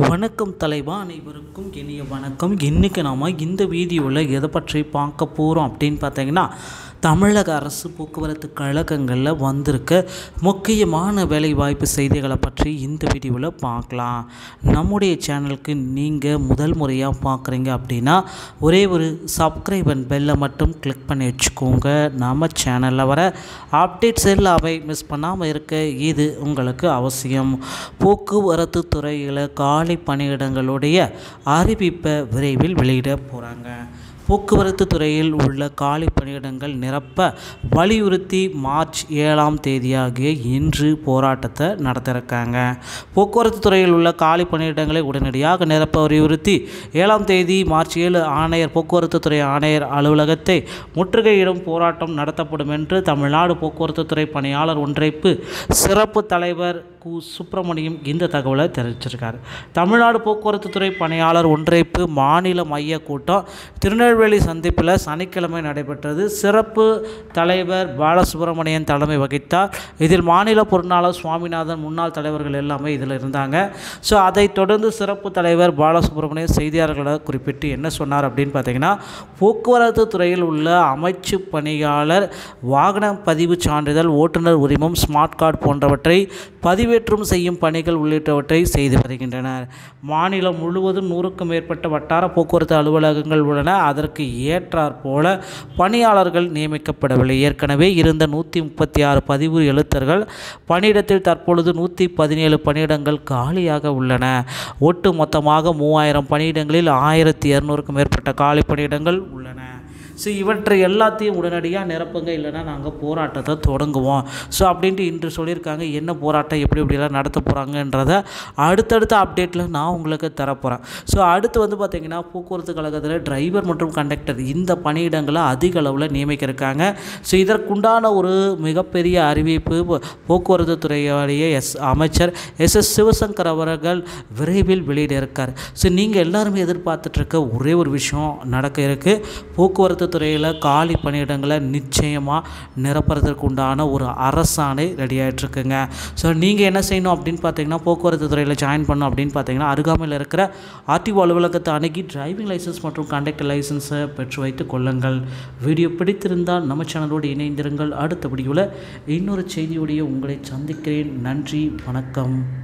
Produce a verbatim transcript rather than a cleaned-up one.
வணக்கம் தலைவா, அனைவருக்கும் இனிய வணக்கம். இன்றைக்கி நாம் இந்த வீடியோவில் எதை பற்றி பார்க்க போகிறோம் அப்படின்னு பார்த்தீங்கன்னா, தமிழக அரசு போக்குவரத்து கழகங்களில் வந்திருக்க முக்கியமான வேலைவாய்ப்பு செய்திகளை பற்றி இந்த வீடியோவில் பார்க்கலாம். நம்முடைய சேனலுக்கு நீங்கள் முதல் முறையாக பார்க்குறீங்க அப்படின்னா ஒரே ஒரு சப்ஸ்கிரைப் அண்ட் பெல்லை மட்டும் கிளிக் பண்ணி வச்சுக்கோங்க. நம்ம சேனலில் வர அப்டேட்ஸ் எல்லாமே மிஸ் பண்ணாமல் இருக்க இது உங்களுக்கு அவசியம். போக்குவரத்து துறையில் காலி பணியிடங்களுடைய அறிவிப்பை விரைவில் வெளியிட போகிறாங்க. போக்குவரத்து துறையில் உள்ள காலி பணியிடங்கள் நிரப்ப வலியுறுத்தி மார்ச் ஏழாம் தேதியாகிய இன்று போராட்டத்தை நடத்திருக்காங்க. போக்குவரத்து துறையில் உள்ள காலி பணியிடங்களை உடனடியாக நிரப்ப வலியுறுத்தி ஏழாம் தேதி மார்ச் ஏழு ஆணையர் போக்குவரத்து துறை ஆணையர் அலுவலகத்தை முற்றுகையிடும் போராட்டம் நடத்தப்படும் என்று தமிழ்நாடு போக்குவரத்து துறை பணியாளர் ஒன்றிப்பு சிறப்பு தலைவர் கு சுப்பிரமணியம் இந்த தகவலை தெரிவிச்சிருக்கார். தமிழ்நாடு போக்குவரத்து துறை பணியாளர் ஒன்றிப்பு மாநில மைய கூட்டம் திருநெல்வேலி சந்திப்பில் சனிக்கிழமை நடைபெற்றது. சிறப்பு தலைவர் பாலசுப்ரமணியன் தலைமை வகித்தார். இதில் மாநில பொருளாளர் சுவாமிநாதன், முன்னாள் தலைவர்கள் எல்லாமே இதில் இருந்தாங்க. ஸோ அதைத் தொடர்ந்து சிறப்பு தலைவர் பாலசுப்ரமணியன் செய்தியாளர்களை குறிப்பிட்டு என்ன சொன்னார் அப்படின்னு பார்த்தீங்கன்னா, போக்குவரத்து துறையில் உள்ள அமைச்சு பணியாளர் வாகன பதிவு சான்றிதழ், ஓட்டுநர் உரிமம், ஸ்மார்ட் கார்டு போன்றவற்றை பதிவேற்றம் செய்யும் பணிகள் உள்ளிட்டவற்றை செய்து வருகின்றனர். மாநிலம் முழுவதும் நூறுக்கும் மேற்பட்ட வட்டார போக்குவரத்து அலுவலகங்கள் உள்ளன. அதற்கு ஏற்றாற் போல பணியாளர்கள் நியமிக்கப்படவில்லை. ஏற்கனவே இருந்த நூற்றி முப்பத்தி ஆறு பதிவு எழுத்தர்கள் பணியிடத்தில் தற்பொழுது நூற்றி பதினேழு பணியிடங்கள் காலியாக உள்ளன. ஒட்டு மொத்தமாக மூவாயிரம் பணியிடங்களில் ஆயிரத்தி இரநூறுக்கும் மேற்பட்ட காலி பணியிடங்கள் உள்ளன. ஸோ இவற்றை எல்லாத்தையும் உடனடியாக நிரப்புங்க, இல்லைனா நாங்கள் போராட்டத்தை தொடங்குவோம். ஸோ அப்படின்ட்டு இன்று சொல்லியிருக்காங்க. என்ன போராட்டம், எப்படி எப்படிலாம் நடத்த போகிறாங்கன்றதை அடுத்தடுத்த அப்டேட்டில் நான் உங்களுக்கு தரப்போகிறேன். ஸோ அடுத்து வந்து பார்த்திங்கன்னா, போக்குவரத்து கழகத்தில் டிரைவர் மற்றும் கண்டக்டர் இந்த பணியிடங்களை அதிக அளவில் நியமிக்கிருக்காங்க. ஸோ இதற்குண்டான ஒரு மிகப்பெரிய அறிவிப்பு போக்குவரத்து துறையுடைய எஸ் அமைச்சர் எஸ் எஸ் சிவசங்கர் அவர்கள் விரைவில் வெளியிட இருக்கார். ஸோ நீங்கள் எல்லாருமே எதிர்பார்த்துட்ருக்க ஒரே ஒரு விஷயம் நடக்க இருக்குது. போக்குவரத்து துறையில் காலி பணியிடங்களை நிச்சயமாக நிரப்புறதுக்கு உண்டான ஒரு அரசாணை ரெடி ஆகிட்டுருக்குங்க. ஸோ நீங்கள் என்ன செய்யணும் அப்படின்னு பார்த்தீங்கன்னா, போக்குவரத்து துறையில் ஜாயின் பண்ணணும் அப்படின்னு பார்த்தீங்கன்னா, அருகாமையில் இருக்கிற ஆர்டிஓ அலுவலகத்தை அணுகி டிரைவிங் லைசன்ஸ் மற்றும் கண்டக்டர் லைசன்ஸை பெற்று வைத்து கொள்ளுங்கள். வீடியோ பிடித்திருந்தால் நம்ம சேனலோடு இணைந்திருங்கள். அடுத்த வீடியோவில் இன்னொரு செய்தியோடைய உங்களை சந்திக்கிறேன். நன்றி, வணக்கம்.